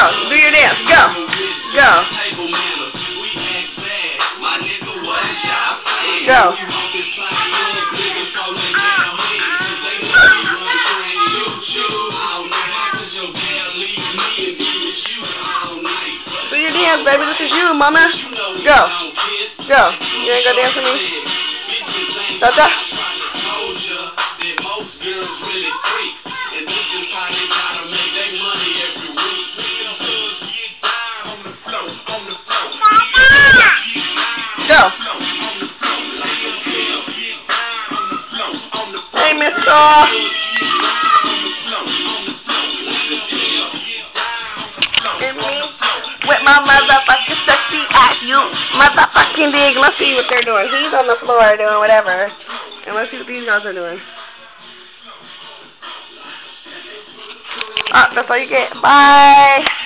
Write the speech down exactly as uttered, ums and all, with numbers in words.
Do your dance. Go. Go. Go. Do your dance, baby. This is you, mama. Go. Go. You ain't gonna dance with me? Cha-cha. Go. Hey, mister. And me with my motherfucking sexy ass, you motherfucking dig. Let's see what they're doing. He's on the floor doing whatever. And let's see what these guys are doing. Oh, that's all you get. Bye.